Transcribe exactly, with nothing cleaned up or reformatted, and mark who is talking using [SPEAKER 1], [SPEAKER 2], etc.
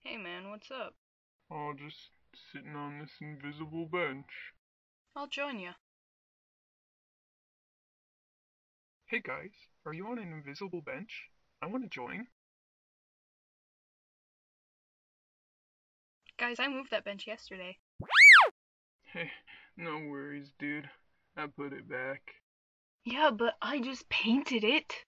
[SPEAKER 1] Hey man, what's up?
[SPEAKER 2] Oh, just sitting on this invisible bench.
[SPEAKER 1] I'll join you.
[SPEAKER 2] Hey guys, are you on an invisible bench? I want to join.
[SPEAKER 1] Guys, I moved that bench yesterday.
[SPEAKER 2] Hey, no worries, dude. I put it back.
[SPEAKER 1] Yeah, but I just painted it.